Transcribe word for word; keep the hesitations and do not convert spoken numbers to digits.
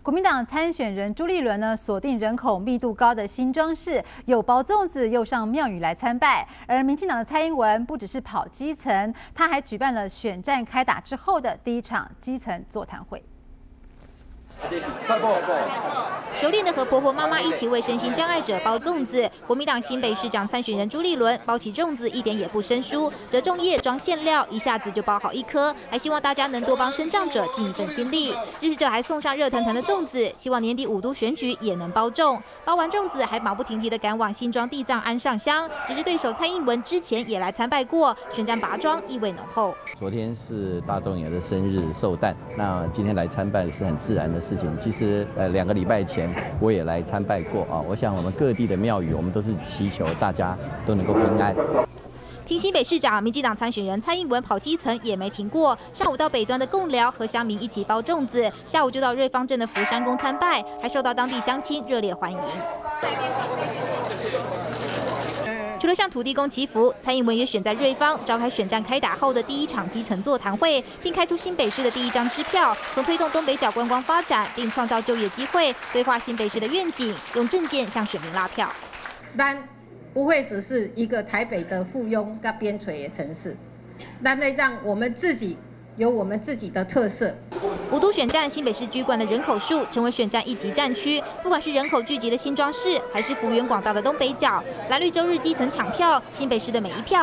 国民党参选人朱立伦呢，锁定人口密度高的新庄市，又包粽子又上庙宇来参拜。而民进党的蔡英文不只是跑基层，他还举办了选战开打之后的第一场基层座谈会。 熟练的和婆婆妈妈一起为身心障碍者包粽子。国民党新北市长参选人朱立伦包起粽子一点也不生疏，折粽叶装馅料，一下子就包好一颗，还希望大家能多帮身障者尽一份心力。支持者还送上热腾腾的粽子，希望年底五都选举也能包中。包完粽子还马不停蹄的赶往新庄地藏庵上香。只是对手蔡英文之前也来参拜过，选战拔庄意味浓厚。 昨天是大众爷的生日寿诞，那今天来参拜是很自然的事情。其实呃两个礼拜前我也来参拜过啊。我想我们各地的庙宇，我们都是祈求大家都能够平安。 听新北市长、民进党参选人蔡英文跑基层也没停过，上午到北端的贡寮和乡民一起包粽子，下午就到瑞芳镇的福山宫参拜，还受到当地乡亲热烈欢迎。除了向土地公祈福，蔡英文也选在瑞芳召开选战开打后的第一场基层座谈会，并开出新北市的第一张支票，从推动东北角观光发展，并创造就业机会，规划新北市的愿景，用政见向选民拉票。 咱不会只是一个台北的附庸跟边陲的城市，咱会让我们自己有我们自己的特色。 五都选战，新北市居冠的人口数成为选战一级战区。不管是人口聚集的新庄市，还是幅员广大的东北角，蓝绿周日基层抢票，新北市的每一票